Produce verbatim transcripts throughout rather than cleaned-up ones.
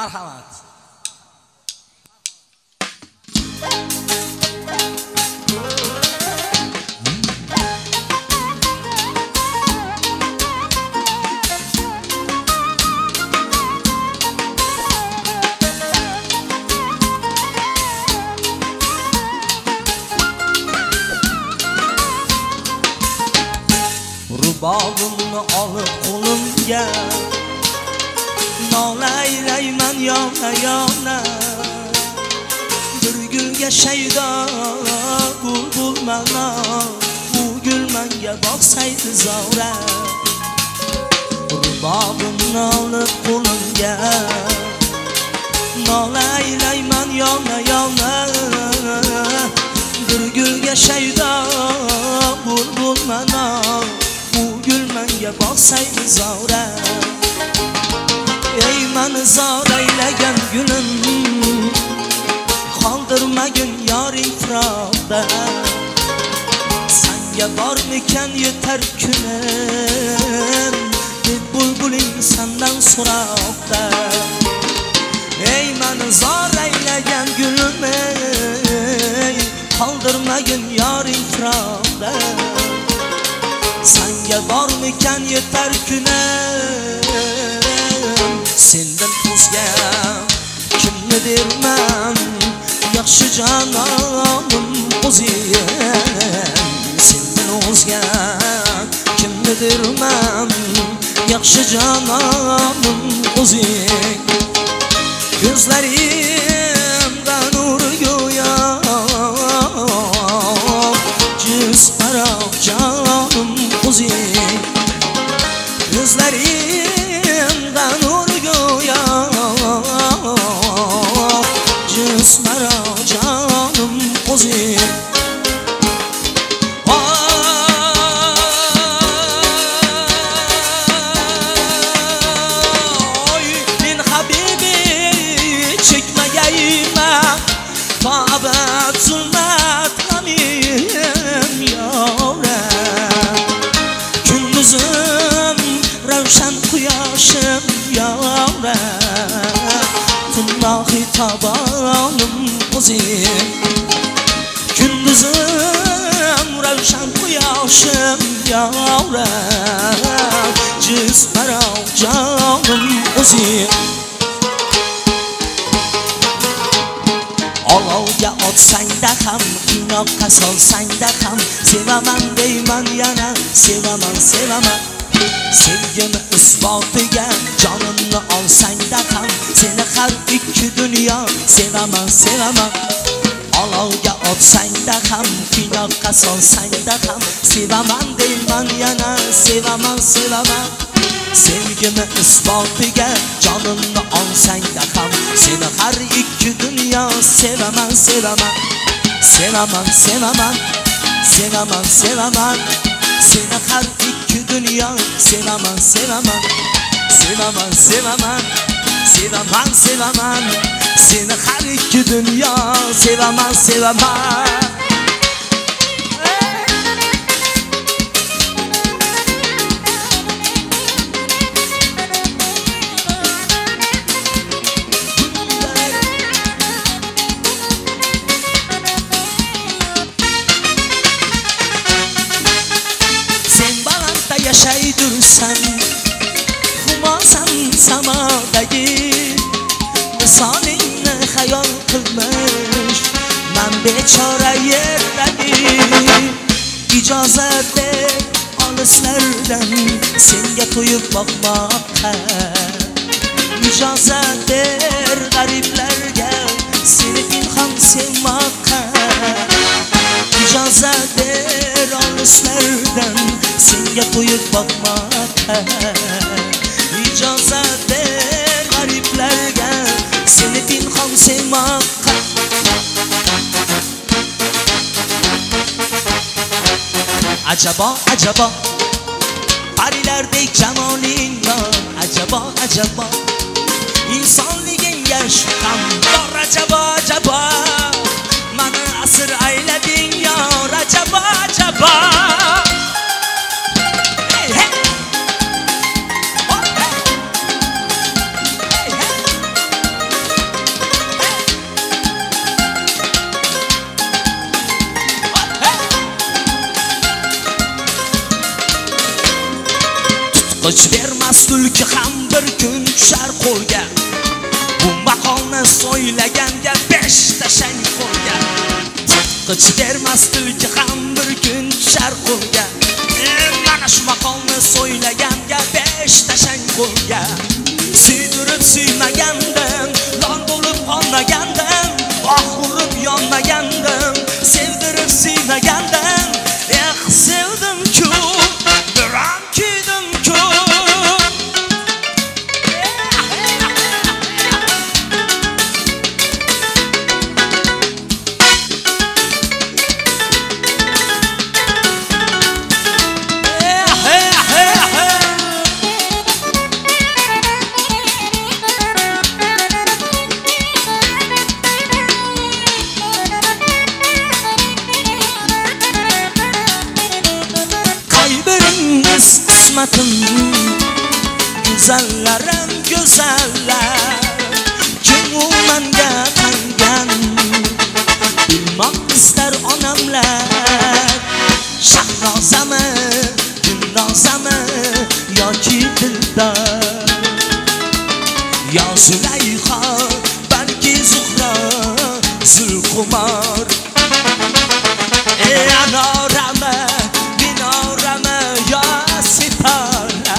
Marhamat. Rubobimni olib qo'limga nolaylayman yona yona bir gulga shaydo bulbulman u gul menga boqsaydi zora Rubobimni olib qo'limga nolaylayman yona yona bir gulga shaydo bulbulman menga boqsaydi zora ey meni zoraylagan gulim qoldirmagin yoring firoqda senga bormikan yetar kunim deb bulbuling sendan so'roqda ey meni zoraylagan gulim ey qoldirmagin yoring firoqda senga bormikan yetar kunim sendan o'zga kimni derman yaxshi jonim o'zing sendan o'zga kimni derman yaxshi jonim o'zing ko'zlarimda nur go'yo jiz qaroq jonim o'zing ko'zlarimda nur go'yo jismaro jonim o'zing oy men habibi chekmagayman tobat zulmat g'amim yoram kunduzim ravshan quyoshim yoram tunno xitobonim o'zing kunduzim ravshan quyoshim yoram jismaro jonim o'zing olovga otsangda ham qiynoqqa solsangda ham sevaman deyman yana sevaman sevaman sevgini isbotiga jonimni olsangda ham seni har ikki dunyo sevaman sevaman olovga otsangda ham qiynoqqa solsangda ham sevaman deyman yana sevaman sevaman sevgini isbotiga jonimni olsangda ham seni har ikki dunyo sevaman sevaman sevaman sevaman sevaman sevaman seni har ikki dunyo sevaman sevaman sevaman sevaman sevaman sevaman seni har ikki dunyo sevaman sevaman yashaydirsan xumosan samodagi misolingni xayol qilmish man bechora yerdagi ijozat ber olislardan senga to'yib boqmoqqa ijozat ber g'ariblarga seni pinhon sevmoqqa ijozat ber olislardan senga to'yib boqmoqqa ijozat ber g'ariblarga seni pinhon sevmoqqa ajabo ajabo parilardek jamoling bor ajabo ajabo insonligingga shubham bor ajabo ajabo mani asir aylading yor ajabo ajabo Tutqich bermas tulki ham bir kun tushar qo'lga. Bu maqolni so'ylaganga besh tashang qo'lga. Tutqich bermas tulki ham bir kun tushar qo'lga. Mana shu maqolni so'ylaganga besh tashang qo'lga. Suydirib suymagandim, lol bo'lib qolmagandim, oh urib yonmagandim, sevdirib suymagandim. Eh sevdim-ku, biram kuydim-ku. Güzellarim güzeller, kim u menga tangan, bilmoq ister onamlar. Shahrozami, Dilnozami yoki Dildor, yo Zulayho, balki Zuhro, Zulqumor. Ey anorami, binorami yo Sitora,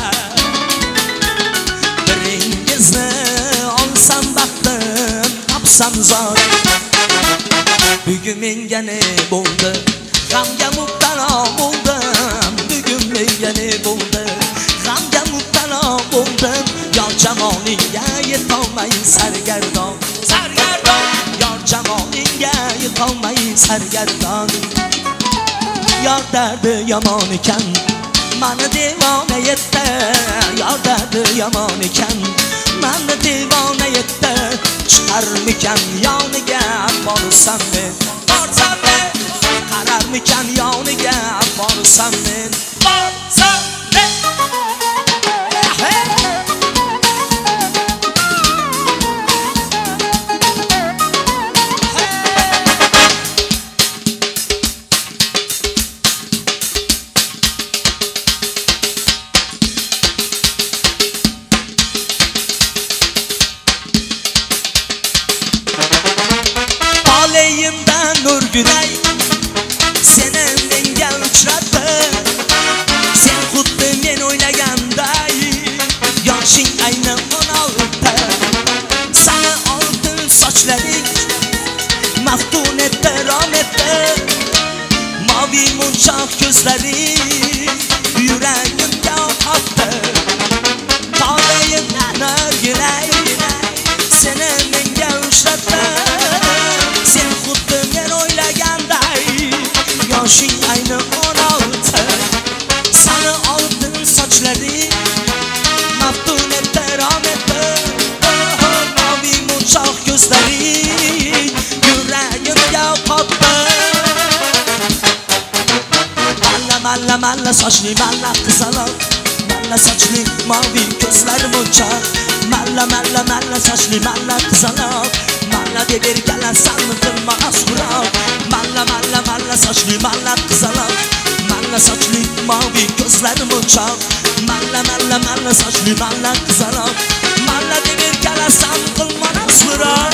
biringizni olsam baxtim, topsam zor. Bugun menga ne bo'ldi? G'amga mubtalo bo'ldim. Bugun menga ne bo'ldi? G'amga mubtalo bo'ldim. Yor jamolingga yetolmay sargardon, sargardon. Yor jamolingga yetolmay sargardon. Yor dardi yomon ekan, mani devona etdi. Yor dardi yomon ekan, mani devona etdi. Chiqarmikan yoniga borsam men, borsam men. Qararmikan yoniga borsam men, borsam men. Nur güray, seni menga uchratdi. Sen xuddi men o'ylaganday, yoshing ayni o'n olti. Sani oltin sochlaring maftun etdi, rom etdi. Mavi munchoq ko'zlaring yuragimga qotdi. Toleyim nur güray, seni menga uchratdi. Sen xuddi men o'ylaganday, yoshing ayni o'n olti. Sani oltin sochlaring maftun etdi, rom etdi. Mavi munchoq ko'zlaring yuragimga qotdi. Malla malla malla sochli malla qizaloq, malla sochli mavi ko'zlar munchoq. Malla malla malla sochli malla qizaloq, malla deb erkalasan qilma asroq. Malla malla malla sochli malla qizaloq, malla sochli mavi ko'zlar munchoq. Malla malla malla sochli malla qizaloq, malla deb erkalasan qilma asroq.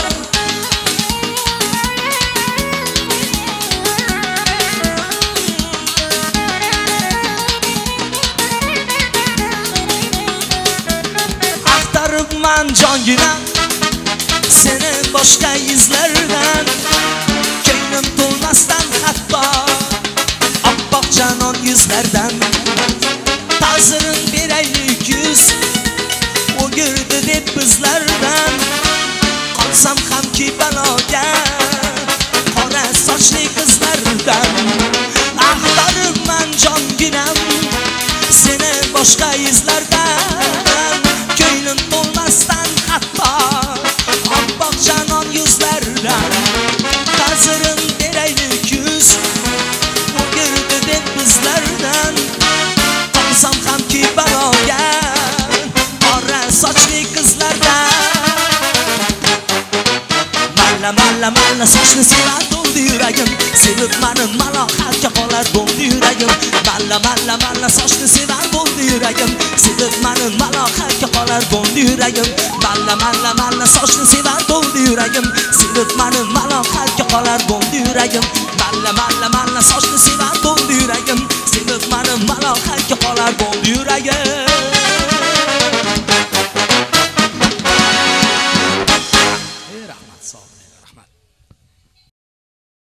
Axtaribman jonginam seni boshqa yuzlardan, ko'nglim to'lmasdan hatto oppoq janon yuzlardan. Ta'zirin beraylik yuz o'girdi deb bizlardan, qolsam hamki baloga qora sochli qizlardan. Axtaribman jonginam seni boshqa yuzlardan, ko'nglim to'lmasdan hatto oppoq janon yuzlardan. Ta'zirin beraylik yuz o'girdi deb bizlardan, qolsam hamki baloga qora sochli qizlardan. Malla malla malla sochli sevadi bo'ldi yuragim, sevib mani malohatga qolar bo'ldi yuragim. Malla malla malla sochni sevar bo'ldi yuragim, sevib mani malohatga qolar bo'ldi yuragim. Malla malla malla sochni sevar bo'ldi yuragim, sevib mani malohatga qolar bo'ldi yuragim. Malla malla malla sochni sevar bo'ldi yuragim,